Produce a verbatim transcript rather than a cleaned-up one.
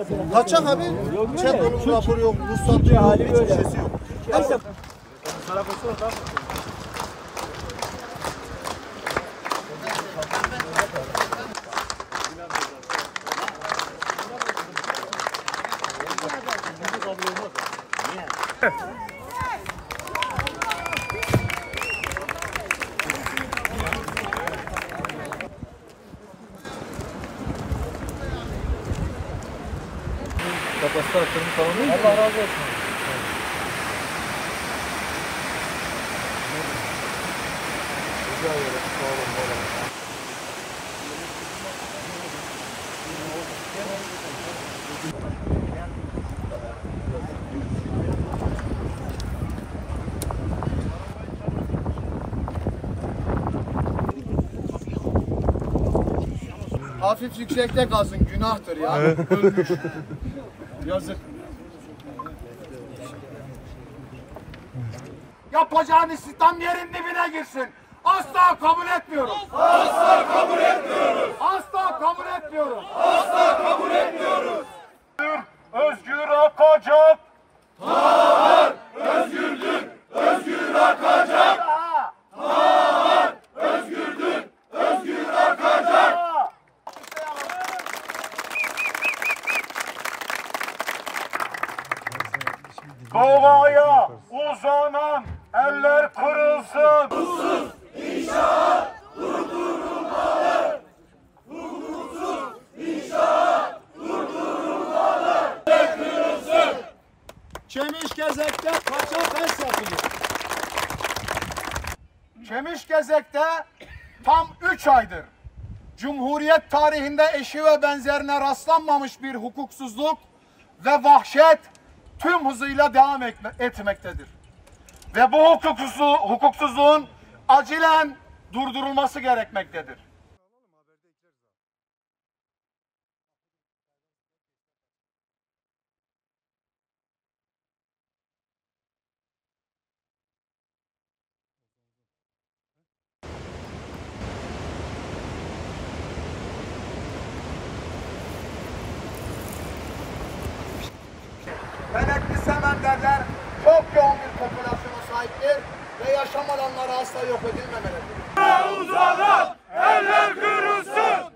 Kaçak abi. Çet onun raporu yok, ruhsatı yok, hiçbir şeysi yok. Neyse. Kapasite aktarımı falan değil mi? Allah razı olsun. Rica ederim. Sağ olun. Sağ olun. Hafif yüksekte kalsın, günahtır ya. Ölmüş. Yazık. Yapacağın istihdam yerin dibine girsin. Asla kabul etmiyorum. Asla kabul etmiyoruz. Asla kabul etmiyorum. Asla kabul etmiyoruz. Özgür akacak. Var özgürdür. Özgür akacak. Var özgürdür. Özgür akacak. Doğaya uzanan eller kırılsın. Hukuksuz inşaat durdurulmalı. Hukuksuz inşaat durdurulmalı. Eller kırılsın. Çemişgezek'te kaçak HES yapılıyor. Çemişgezek'te tam üç aydır Cumhuriyet tarihinde eşi ve benzerine rastlanmamış bir hukuksuzluk ve vahşet tüm hızıyla devam etmektedir. Ve bu hukuksuzluğu, hukuksuzluğun acilen durdurulması gerekmektedir. Benekli semenderler çok yoğun bir popülasyona sahiptir ve yaşam alanları asla yok edilmemelidir. Uzanan eller kırılsın.